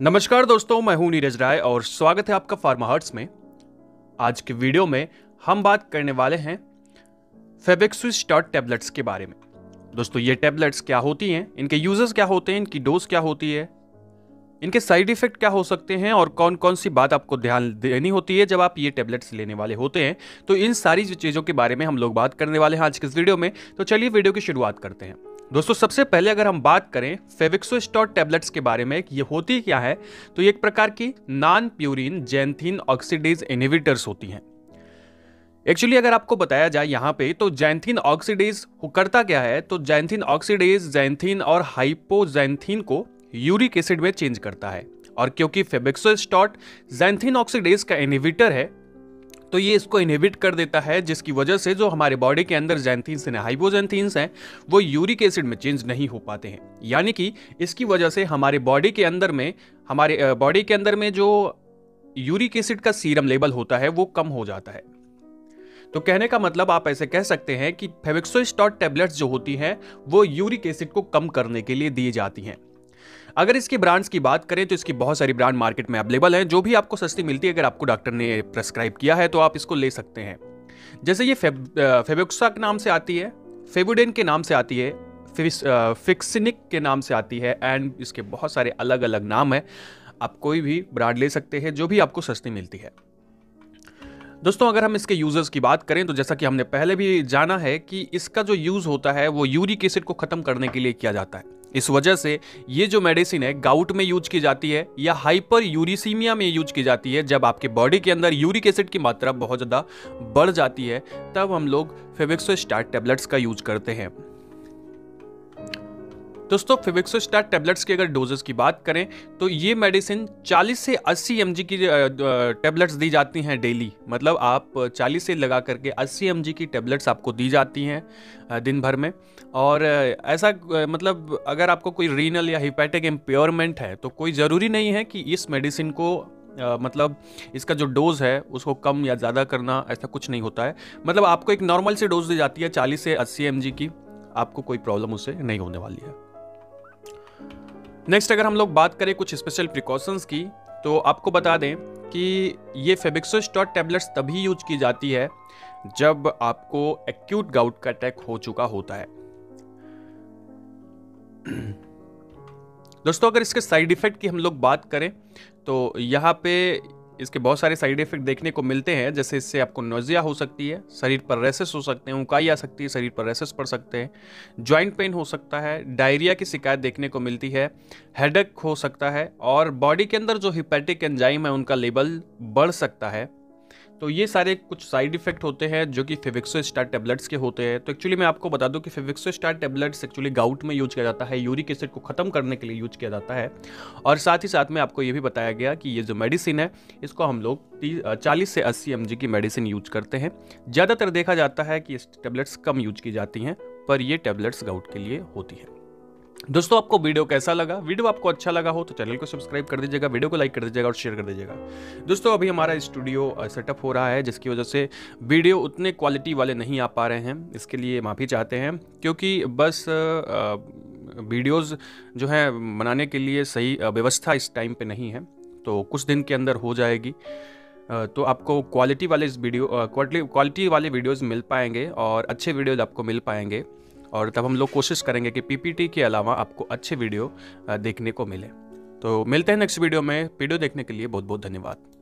नमस्कार दोस्तों, मैं हूं नीरज राय और स्वागत है आपका फार्मा हर्ट्स में। आज के वीडियो में हम बात करने वाले हैं फेविक्विक स्टार्ट टैबलेट्स के बारे में। दोस्तों, ये टैबलेट्स क्या होती हैं, इनके यूजेस क्या होते हैं, इनकी डोज क्या होती है, इनके साइड इफेक्ट क्या हो सकते हैं और कौन कौन सी बात आपको ध्यान देनी होती है जब आप ये टैबलेट्स लेने वाले होते हैं। तो इन सारी चीज़ों के बारे में हम लोग बात करने वाले हैं आज के इस वीडियो में। तो चलिए वीडियो की शुरुआत करते हैं। दोस्तों, सबसे पहले अगर हम बात करें फेविक्विक स्टार्ट टैबलेट्स के बारे में, ये होती क्या है, तो ये एक प्रकार की non purine xanthine oxidase inhibitors होती हैं। एक्चुअली अगर आपको बताया जाए यहाँ पे, तो जैंथीन ऑक्सीडेज करता क्या है, तो जैंथीन ऑक्सीडेज जैंथीन और हाइपोजैंथीन को यूरिक एसिड में चेंज करता है। और क्योंकि फेविक्विक स्टार्ट जैंथीन ऑक्सीडेज का इनहिबिटर है, तो ये इसको इनहिबिट कर देता है, जिसकी वजह से जो हमारे बॉडी के अंदर जैंथीन्स हैं, हाइपोजैंथीन्स हैं, वो यूरिक एसिड में चेंज नहीं हो पाते हैं। यानी कि इसकी वजह से हमारे बॉडी के अंदर में जो यूरिक एसिड का सीरम लेवल होता है वो कम हो जाता है। तो कहने का मतलब आप ऐसे कह सकते हैं कि फेविक्विक स्टार्ट टैबलेट्स जो होती हैं वो यूरिक एसिड को कम करने के लिए दी जाती हैं। अगर इसकी ब्रांड्स की बात करें तो इसकी बहुत सारी ब्रांड मार्केट में अवेलेबल हैं, जो भी आपको सस्ती मिलती है। अगर आपको डॉक्टर ने प्रेस्क्राइब किया है तो आप इसको ले सकते हैं। जैसे ये फेविक्सा के नाम से आती है, फेविडेन के नाम से आती है, फिक्सिनिक के नाम से आती है, एंड इसके बहुत सारे अलग अलग नाम है। आप कोई भी ब्रांड ले सकते हैं जो भी आपको सस्ती मिलती है। दोस्तों, अगर हम इसके यूजर्स की बात करें तो जैसा कि हमने पहले भी जाना है कि इसका जो यूज होता है वो यूरिक एसिड को खत्म करने के लिए किया जाता है। इस वजह से ये जो मेडिसिन है गाउट में यूज की जाती है या हाइपर यूरिसीमिया में यूज की जाती है। जब आपके बॉडी के अंदर यूरिक एसिड की मात्रा बहुत ज़्यादा बढ़ जाती है, तब हम लोग फेविक्विक स्टार्ट टैबलेट्स का यूज करते हैं। दोस्तों, फेविक्विक स्टार्ट टैबलेट्स की अगर डोजेस की बात करें तो ये मेडिसिन 40 से 80 mg की टैबलेट्स दी जाती हैं डेली। मतलब आप 40 से लगा करके 80 mg की टैबलेट्स आपको दी जाती हैं दिन भर में। और ऐसा मतलब अगर आपको कोई रीनल या हिपैटिक इम्पेयरमेंट है तो कोई ज़रूरी नहीं है कि इस मेडिसिन को मतलब इसका जो डोज है उसको कम या ज़्यादा करना, ऐसा कुछ नहीं होता है। मतलब आपको एक नॉर्मल सी डोज दी जाती है 40 से 80 mg की, आपको कोई प्रॉब्लम उससे नहीं होने वाली है। नेक्स्ट, अगर हम लोग बात करें कुछ स्पेशल प्रिकॉशंस की, तो आपको बता दें कि ये फेविक्विक स्टार्ट टैबलेट्स तभी यूज की जाती है जब आपको एक्यूट गाउट का अटैक हो चुका होता है। दोस्तों, अगर इसके साइड इफेक्ट की हम लोग बात करें तो यहाँ पे इसके बहुत सारे साइड इफेक्ट देखने को मिलते हैं। जैसे इससे आपको नोजिया हो सकती है, शरीर पर रैसेस हो सकते हैं, उकाई आ सकती है, शरीर पर रैसेस पड़ सकते हैं, जॉइंट पेन हो सकता है, डायरिया की शिकायत देखने को मिलती है, हेडेक हो सकता है, और बॉडी के अंदर जो हिपैटिक एंजाइम है उनका लेवल बढ़ सकता है। तो ये सारे कुछ साइड इफेक्ट होते हैं जो कि फेविक्विक स्टार्ट टैबलेट्स के होते हैं। तो एक्चुअली मैं आपको बता दूं कि febuxostat tablets actually gout में यूज किया जाता है, यूरिक एसिड को खत्म करने के लिए यूज किया जाता है। और साथ ही साथ में आपको ये भी बताया गया कि ये जो मेडिसिन है इसको हम लोग 40 से 80 mg की मेडिसिन यूज करते हैं। ज़्यादातर देखा जाता है कि टैबलेट्स कम यूज की जाती हैं, पर ये टैबलेट्स गाउट के लिए होती है। दोस्तों, आपको वीडियो कैसा लगा? वीडियो आपको अच्छा लगा हो तो चैनल को सब्सक्राइब कर दीजिएगा, वीडियो को लाइक कर दीजिएगा और शेयर कर दीजिएगा। दोस्तों, अभी हमारा स्टूडियो सेटअप हो रहा है, जिसकी वजह से वीडियो उतने क्वालिटी वाले नहीं आ पा रहे हैं। इसके लिए माफ़ी चाहते हैं, क्योंकि बस वीडियोज़ जो हैं बनाने के लिए सही व्यवस्था इस टाइम पे नहीं है। तो कुछ दिन के अंदर हो जाएगी, तो आपको क्वालिटी वाले वीडियोज़ मिल पाएंगे और अच्छे वीडियोज़ आपको मिल पाएंगे। और तब हम लोग कोशिश करेंगे कि पीपीटी के अलावा आपको अच्छे वीडियो देखने को मिले। तो मिलते हैं नेक्स्ट वीडियो में। वीडियो देखने के लिए बहुत बहुत धन्यवाद।